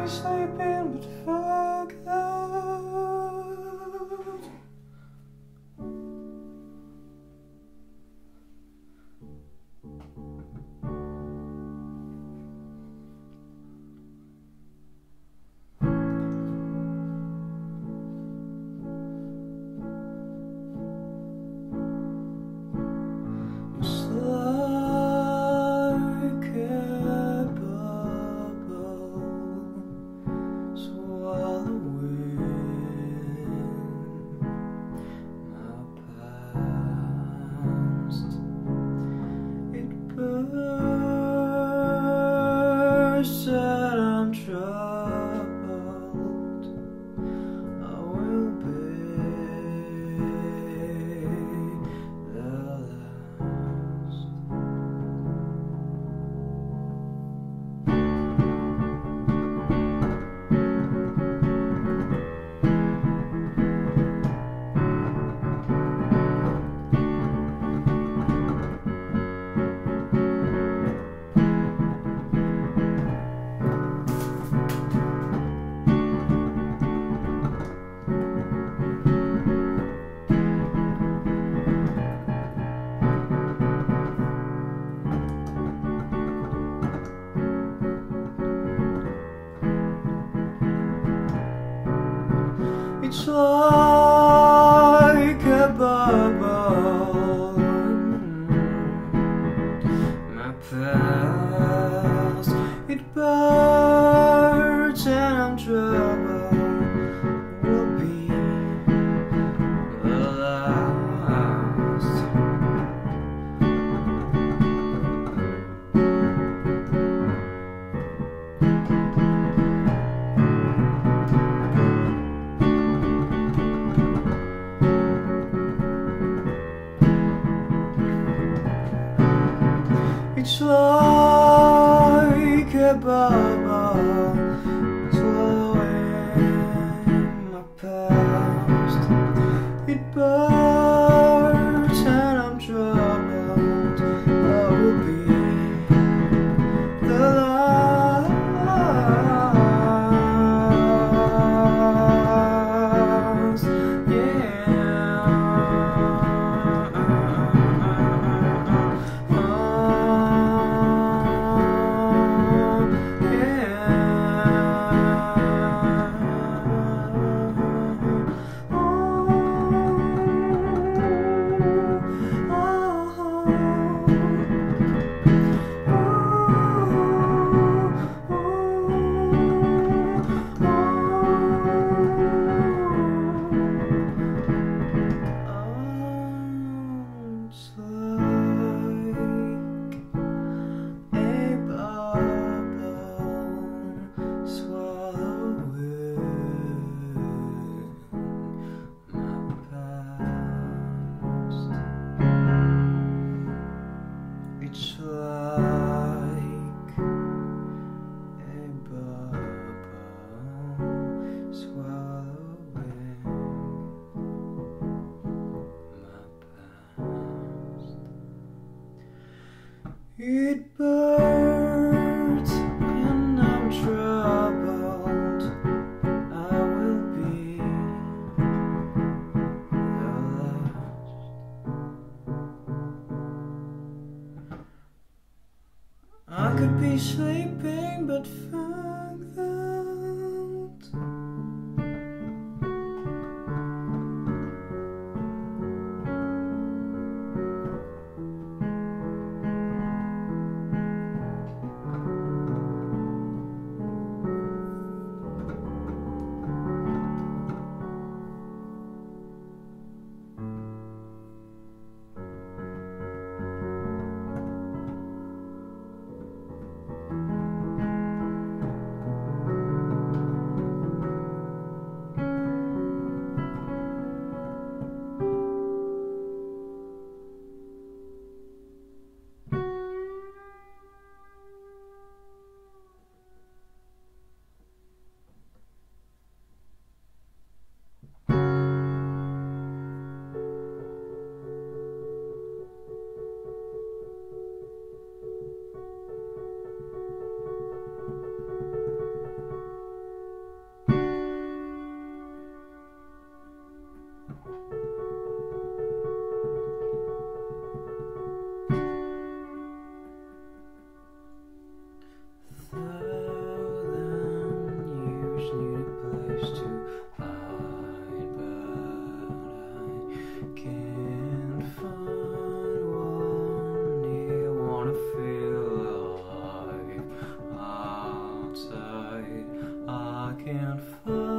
sleeping but forget. It's like a bubble swallowing my past. It bursts and I'm troubled. I will be the last. It's like a bubble, my past. It burns and I'm troubled. Will be the last. It's like a bubble swallowing my past. It burns and I'm troubled. I will be the last. It's like a bubble swallowing my past. It burns and I'm troubled. I will be the last. I could be sleeping but forget. can't find.